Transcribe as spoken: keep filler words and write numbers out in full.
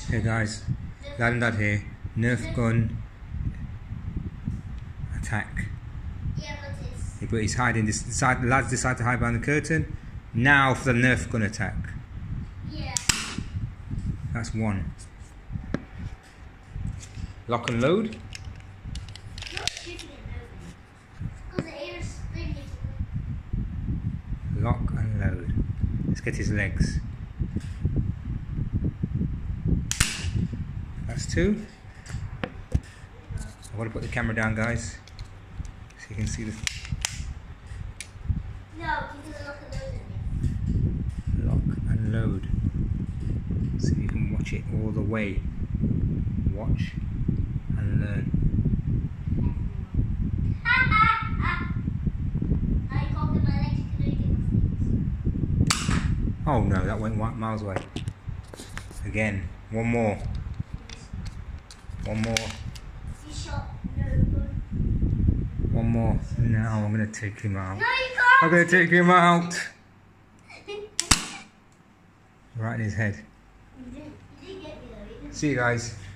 Hey guys, Dad and Dad here. Nerf gun attack. Yeah, but it's... But he's hiding. This decide, the lads decide to hide behind the curtain. Now for the Nerf gun attack. Yeah. That's one. Lock and load. Not shooting it, no. Because the air is spinning. Lock and load. Let's get his legs. That's two. I want to put the camera down, guys, so you can see the No, you can lock and load in it. lock and load, so you can watch it all the way. Watch and learn. I called them my legs, you can do things. Oh no, that went one miles away. Again, one more. One more. You shot no. One more. Now I'm going to take him out. No, you can't. I'm going to take him out. Right in his head. You didn't, you didn't get me though, you didn't. See you guys.